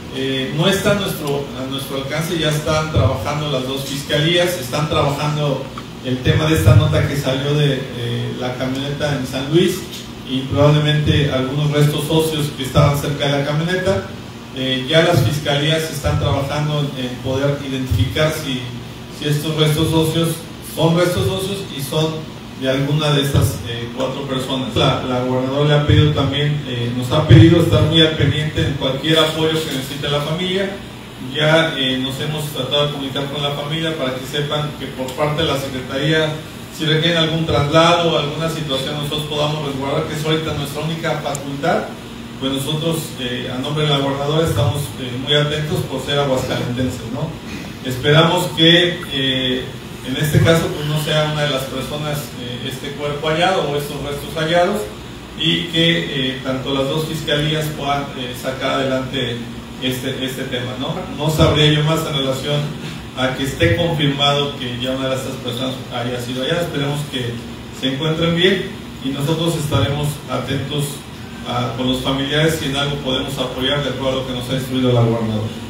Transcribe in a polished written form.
No está a nuestro alcance, ya están trabajando las dos fiscalías, están trabajando el tema de esta nota que salió de la camioneta en San Luis y probablemente algunos restos óseos que estaban cerca de la camioneta. Ya las fiscalías están trabajando en poder identificar si estos restos óseos son restos óseos y son de alguna de estas 4 personas. La gobernadora le ha pedido también, nos ha pedido estar muy al pendiente en cualquier apoyo que necesite la familia. Ya nos hemos tratado de comunicar con la familia para que sepan que por parte de la Secretaría, si requieren algún traslado o alguna situación, nosotros podamos resguardar, que es ahorita nuestra única facultad. Pues nosotros, a nombre de la gobernadora, estamos muy atentos por ser aguascalentenses, ¿no? Esperamos que en este caso pues no sea una de las personas este cuerpo hallado o estos restos hallados, y que tanto las dos fiscalías puedan sacar adelante este tema, ¿no? No sabría yo más en relación a que esté confirmado que ya una de estas personas haya sido hallada. Esperemos que se encuentren bien y nosotros estaremos atentos con los familiares si en algo podemos apoyar de acuerdo a lo que nos ha instruido la gobernadora.